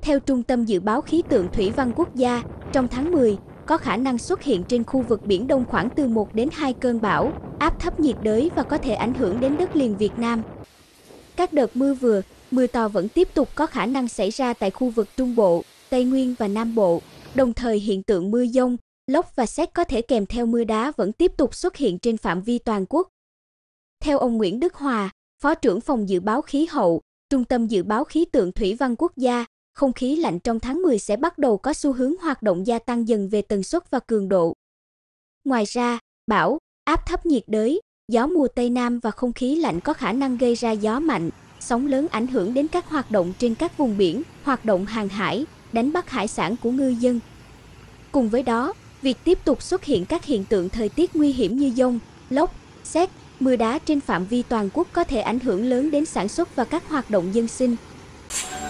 Theo Trung tâm Dự báo Khí tượng Thủy văn Quốc gia, trong tháng 10, có khả năng xuất hiện trên khu vực Biển Đông khoảng từ 1 đến 2 cơn bão, áp thấp nhiệt đới và có thể ảnh hưởng đến đất liền Việt Nam. Các đợt mưa vừa, mưa to vẫn tiếp tục có khả năng xảy ra tại khu vực Trung Bộ, Tây Nguyên và Nam Bộ, đồng thời hiện tượng mưa dông, lốc và sét có thể kèm theo mưa đá vẫn tiếp tục xuất hiện trên phạm vi toàn quốc. Theo ông Nguyễn Đức Hòa, Phó trưởng phòng Dự báo Khí hậu, Trung tâm Dự báo Khí tượng Thủy văn Quốc gia, không khí lạnh trong tháng 10 sẽ bắt đầu có xu hướng hoạt động gia tăng dần về tần suất và cường độ. Ngoài ra, bão, áp thấp nhiệt đới, gió mùa Tây Nam và không khí lạnh có khả năng gây ra gió mạnh, sóng lớn ảnh hưởng đến các hoạt động trên các vùng biển, hoạt động hàng hải, đánh bắt hải sản của ngư dân. Cùng với đó, việc tiếp tục xuất hiện các hiện tượng thời tiết nguy hiểm như dông, lốc, sét, mưa đá trên phạm vi toàn quốc có thể ảnh hưởng lớn đến sản xuất và các hoạt động dân sinh.